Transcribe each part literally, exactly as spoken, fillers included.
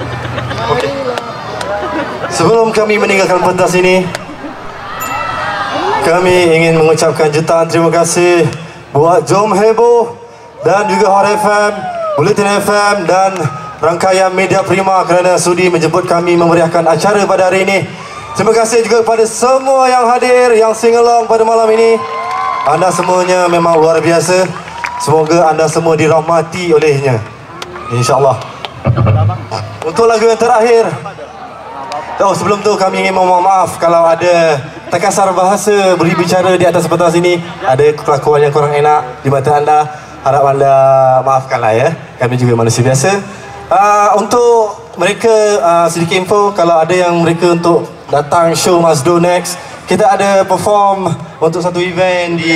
Okay. Sebelum kami meninggalkan pentas ini, kami ingin mengucapkan jutaan terima kasih buat Jom Heboh dan juga Hot F M, Bulletin F M dan rangkaian Media Prima kerana sudi menjemput kami memeriahkan acara pada hari ini. Terima kasih juga kepada semua yang hadir, yang sing along pada malam ini. Anda semuanya memang luar biasa. Semoga anda semua dirahmati olehnya, InsyaAllah. Untuk lagu yang terakhir, oh sebelum tu kami ingin memohon maaf kalau ada terkasar bahasa berbicara di atas pentas ini, ada kelakuan yang kurang enak di mata anda. Harap anda maafkanlah ya. Kami juga manusia biasa. Uh, untuk mereka uh, sedikit info, kalau ada yang mereka untuk datang show Mazdo next, kita ada perform untuk satu event di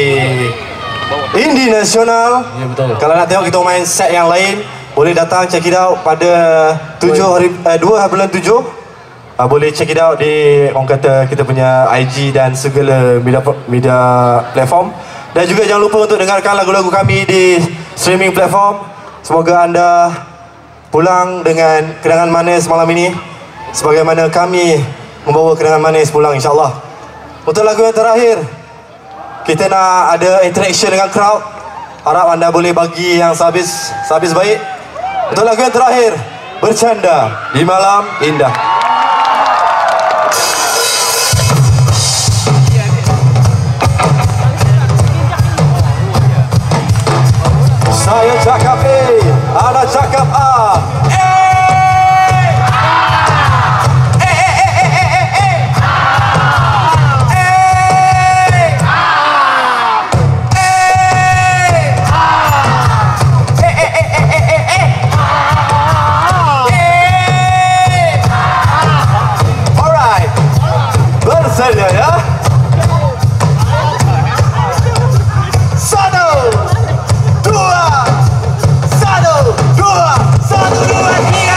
Indie Nasional. Ya, betul. Kalau nak tengok kita main set yang lain, boleh datang check it out pada tujuh hari uh, dua bulan tujuh. Uh, boleh check it out di orang kata kita punya I G dan segala media media platform. Dan juga jangan lupa untuk dengarkan lagu-lagu kami di streaming platform. Semoga anda pulang dengan kenangan manis malam ini, sebagaimana kami membawa kenangan manis pulang insyaAllah. Untuk lagu yang terakhir, kita nak ada interaction dengan crowd. Harap anda boleh bagi yang sehabis, sehabis baik. Untuk lagu yang terakhir, Bercanda di Malam Indah. Saya cakap A, anda cakap A. Bersedia ya. Satu, dua, satu, dua, satu, dua, tiga.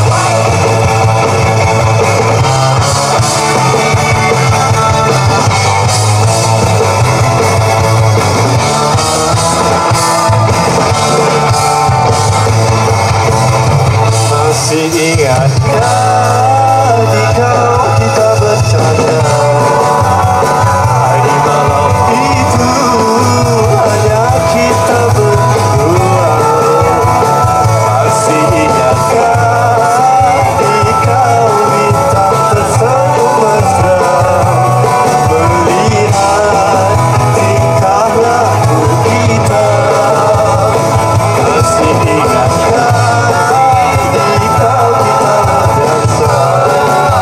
Masih ingatkah di kau kita bercanda? Di malam itu hanya kita berdua. Masih ingatkah di kau bintang tersenyum mesra, melihat tingkah laku kita. Masih ingatkah di kau kita berdansa.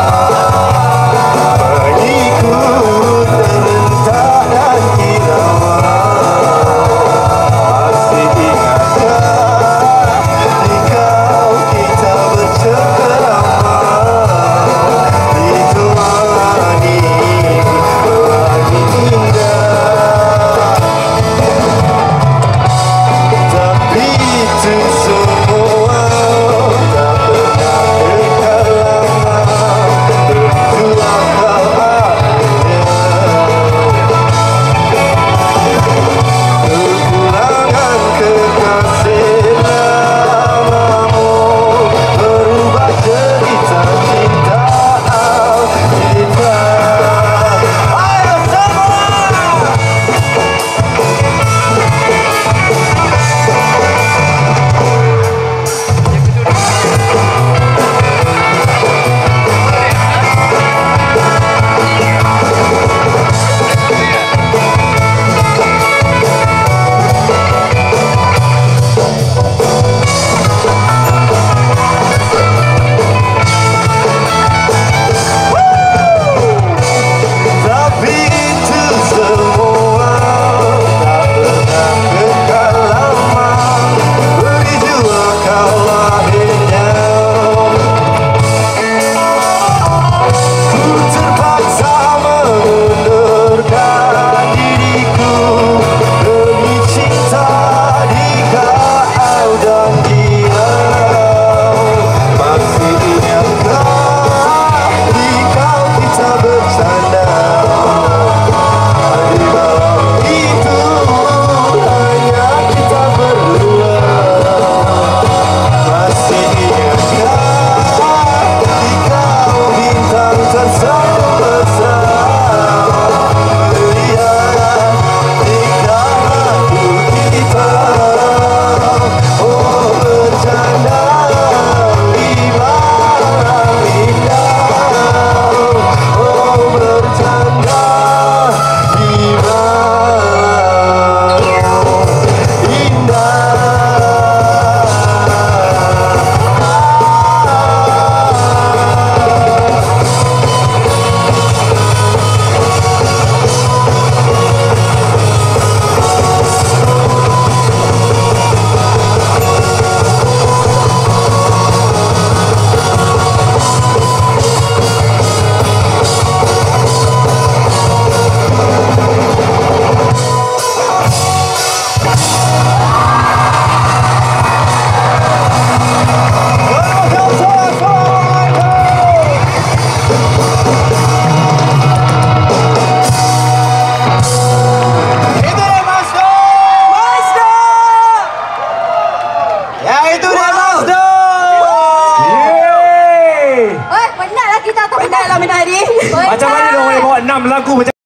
Oi, penatlah kita tak Penatlah Minah Hadi. Oi, Macam mana dia orang boleh bawa enam lagu macam